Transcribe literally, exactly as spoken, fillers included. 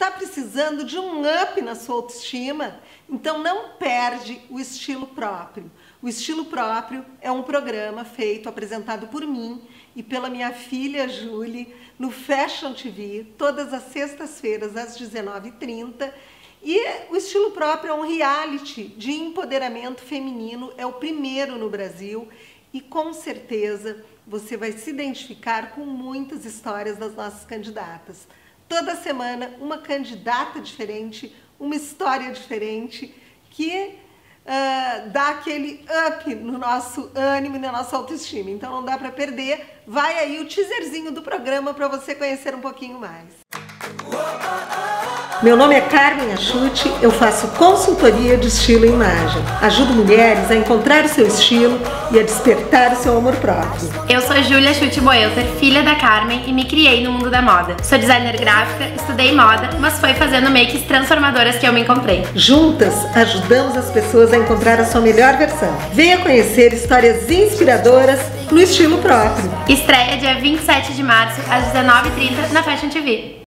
Está precisando de um up na sua autoestima? Então não perde o Estilo Próprio. O Estilo Próprio é um programa feito, apresentado por mim e pela minha filha Julie no Fashion T V, todas as sextas-feiras às dezenove e trinta. E o Estilo Próprio é um reality de empoderamento feminino, é o primeiro no Brasil e com certeza você vai se identificar com muitas histórias das nossas candidatas. Toda semana uma candidata diferente, uma história diferente que uh, dá aquele up no nosso ânimo e na nossa autoestima. Então não dá para perder. Vai aí o teaserzinho do programa para você conhecer um pouquinho mais. Meu nome é Carmen Achuti, eu faço consultoria de estilo e imagem. Ajudo mulheres a encontrar o seu estilo e a despertar o seu amor próprio. Eu sou Júlia Achuti Boelter, filha da Carmen, e me criei no mundo da moda. Sou designer gráfica, estudei moda, mas foi fazendo makes transformadoras que eu me encontrei. Juntas, ajudamos as pessoas a encontrar a sua melhor versão. Venha conhecer histórias inspiradoras no Estilo Próprio. Estreia dia vinte e sete de março, às dezenove e trinta, na Fashion T V.